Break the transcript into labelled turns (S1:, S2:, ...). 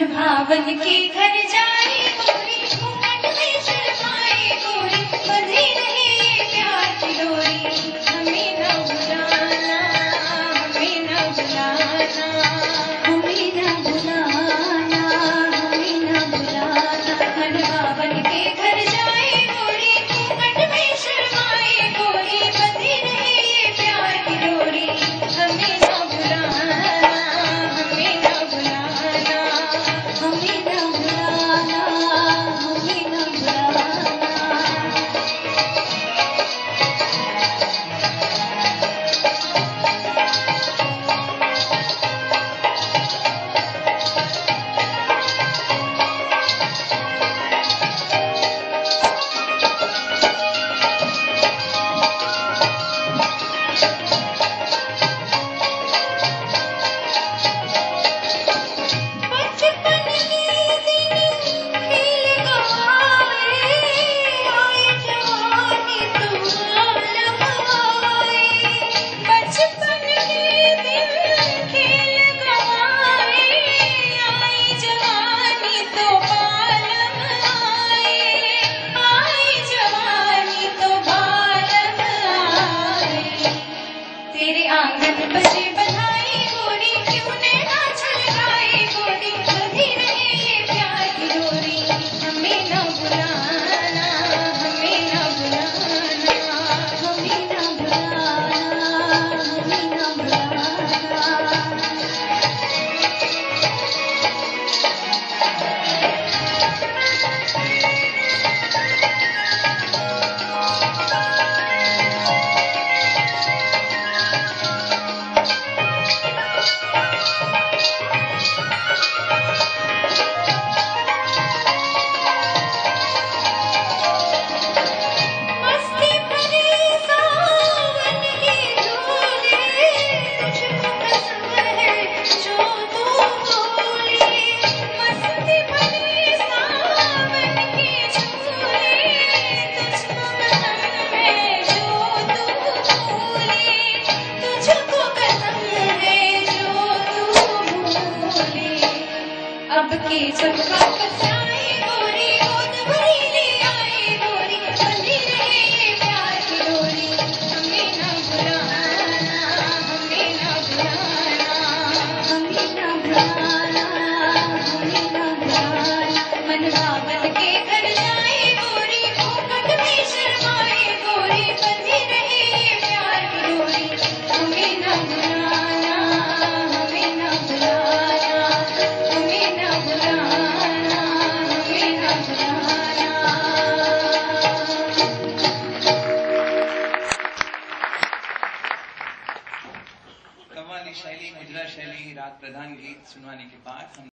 S1: भावन के घर जाए गोरी, घूंघट में शर्माए गोरी, बंधी रहे ये प्यार की डोरी। हमें न भुलाना, हमें न भुलाना, हमें न भुलाना, हमें न भुलाना। मन भावन के घर जाए गोरी, घूंघट में शर्माए गोरी, बंधी रहे ये प्यार की डोरी। हमें न भुलाना, हमें न भुलाना, हमें न भुलाना, हमें न भुलाना। बचपन के दिन खेल गवाए, आए जवानी तो आलम आए। बचपन के दिन खेल गवाए, आए जवानी तो आलम आए, आए जवानी तो आलम आए। तेरे आंगन बजे बधाई गोरी, क्यों नैना छलकाए गोरी, बंधी रहे ये प्यार की डोरी। हमें न भुलाना, हमें न भुलाना, हमें न भुलाना, हमें न भुलाना। मस्ती भरे सावन के झूले, तुझको पसंद है जो तू बोले। मस्ती भरे सावन के झूले, तुझको पसंद है जो तू बोले। तुझको पसंद है जो तू बोले। अब के चंपा कसाए गोरी, गोद भरी ले आए गोरी, बंधी रहे ये प्यार की डोरी। हमें न भुलाना, हमें न भुलाना, हमें न भुलाना, हमें न भुलाना। मन भावन के घर जाए गोरी, घूंघट में शर्माए गोरी, बंधी रहे ये प्यार की डोरी। हमें न भुलाना, हमें न भुलाना, हमें न भुलाना, हमें न भुलाना।
S2: कव्वाली शैली, मुजरा शैली, राग प्रधान गीत सुनवाने के बाद हम